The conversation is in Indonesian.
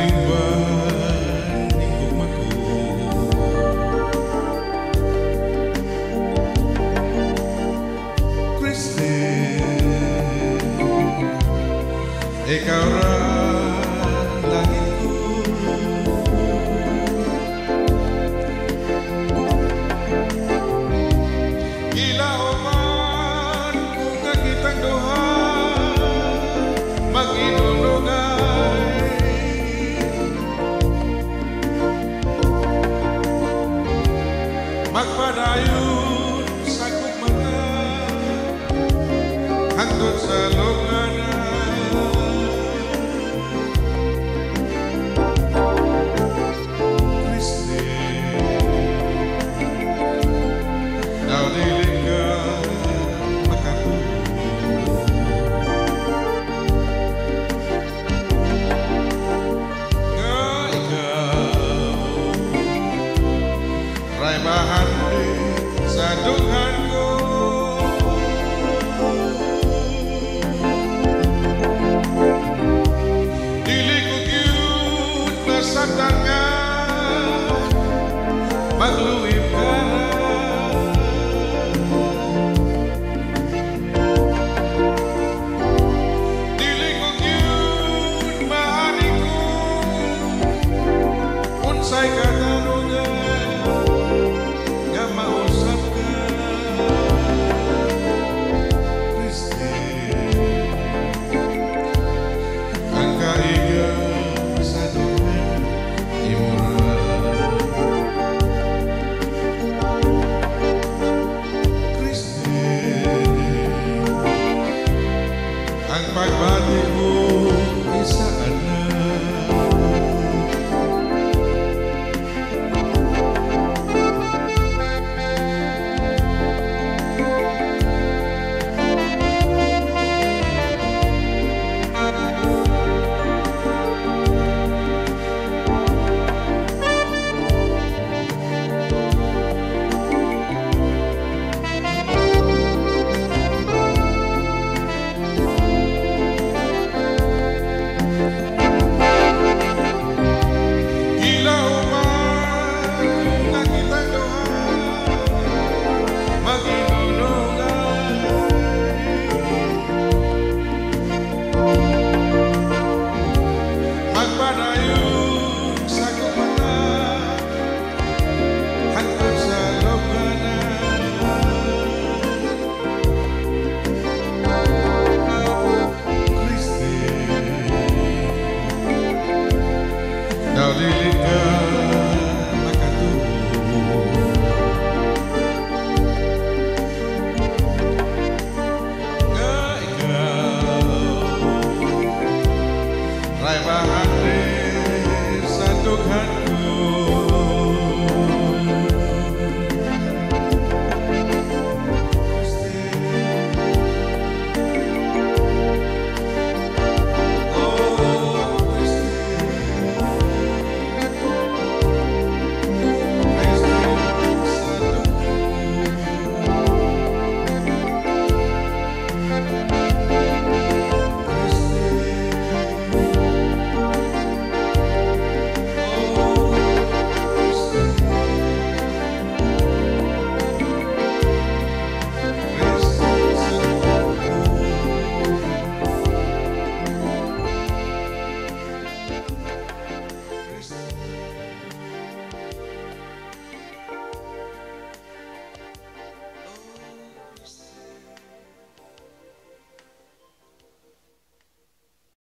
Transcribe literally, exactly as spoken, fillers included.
Nagkalimban ning gugmako. Kristin, ikaw ra langit ko. Ilaw man kung nakitang duha mag-inunugay. Magpadayon sa kong mata hangtod sa lungana. Kristin, daw dili ka makatulog. Nga ikaw ray bahandi sa dughan ko. Dili ko gyud nasaktan nga magluwib ka na. Dili ko gyud maani ko unsay katarungan nga mausap ka. Kristin, ang kaiga sa duhan imura. Kristin, ang pagbati mo isaan na. Ilaw man kung nakitang duha mag-inunugay. Magpadayon sa kong mata hangtod sa lungana. Kristin, daw dili